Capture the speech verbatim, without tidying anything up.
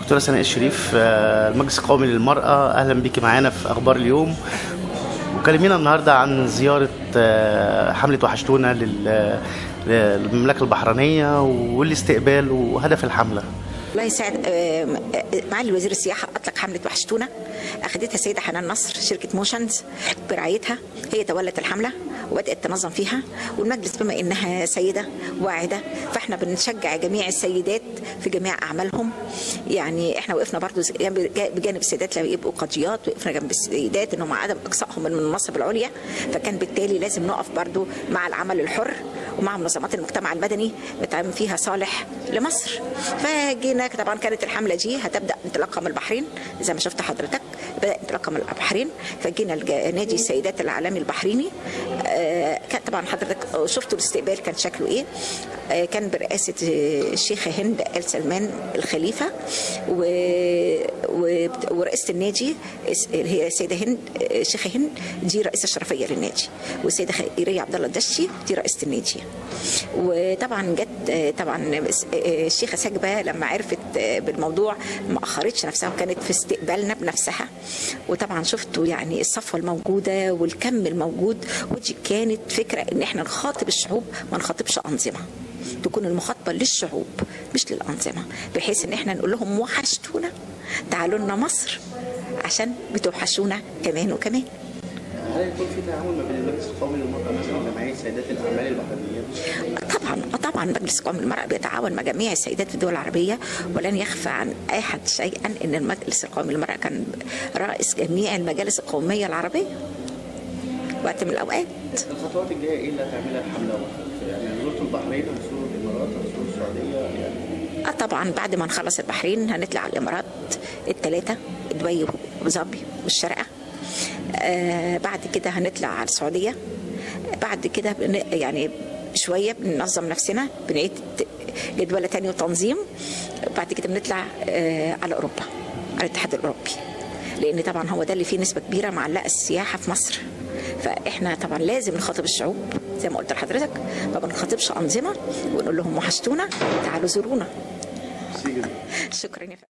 دكتورة سناء الشريف، المجلس القومي للمرأة، أهلا بيكي معانا في أخبار اليوم. وكلمينا النهاردة عن زيارة حملة وحشتونا للمملكة البحرينية والاستقبال وهدف الحملة. الله يسعد معالي وزير السياحة أطلق حملة وحشتونا، أخذتها السيدة حنان نصر شركة موشنز برعايتها، هي تولت الحملة وبدأت تنظم فيها، والمجلس بما إنها سيدة واعدة فإحنا بنشجع جميع السيدات في جميع أعمالهم. يعني إحنا وقفنا برضو بجانب السيدات لما يبقوا قاضيات، وقفنا جنب السيدات إنهم عدم إقصائهم من المناصب العليا، فكان بالتالي لازم نقف برضو مع العمل الحر ومع منظمات المجتمع المدني بتعمل فيها صالح لمصر. فجينا طبعا كانت الحمله دي هتبدا انطلاقها من البحرين زي ما شفت حضرتك، بدا انطلاقها من البحرين، فجينا نادي السيدات العالمي البحريني. آه كان طبعا حضرتك شفتوا الاستقبال كان شكله ايه. آه كان برئاسه الشيخه هند آل سلمان الخليفه، و... و... ورئيسه النادي هي السيده هند الشيخه هند، دي رئيسه الشرفيه للنادي، والسيده خيريه عبد الله الدشي دي رئيسه النادي. وطبعا جت طبعا الشيخه سجبه لما عرفت بالموضوع ما اخرتش نفسها وكانت في استقبالنا بنفسها. وطبعا شفتوا يعني الصفوه الموجوده والكم الموجود، ودي كانت فكره ان احنا نخاطب الشعوب ما نخاطبش انظمه، تكون المخاطبه للشعوب مش للانظمه، بحيث ان احنا نقول لهم وحشتونا، تعالوا لنا مصر عشان بتوحشونا كمان وكمان. هل يكون في تعاون ما بين المجلس القومي للمرأة مثلا وجمعية سيدات الأعمال البحرينية؟ طبعا طبعا المجلس القومي للمرأة بيتعاون مع جميع السيدات في الدول العربية، ولن يخفى عن أحد شيئا أن المجلس القومي للمرأة كان رئيس جميع المجالس القومية العربية وقت من الأوقات. الخطوات الجاية إيه اللي هتعملها الحملة؟ يعني زورتوا البحرين هتزوروا الإمارات هتزوروا السعودية يعني؟ اه طبعا بعد ما نخلص البحرين هنطلع على الإمارات الثلاثة، دبي وأبو ظبي والشارقة. آه بعد كده هنطلع على السعودية. بعد كده يعني شوية بننظم نفسنا، بنعيد جدولة تاني وتنظيم. بعد كده بنطلع آه على أوروبا، على الاتحاد الأوروبي، لأن طبعا هو ده اللي فيه نسبة كبيرة معلقة السياحة في مصر. فإحنا طبعا لازم نخاطب الشعوب زي ما قلت لحضرتك، ما بنخاطبش أنظمة ونقول لهم وحشتونا تعالوا زورونا. شكرا. شكرا يا فندم.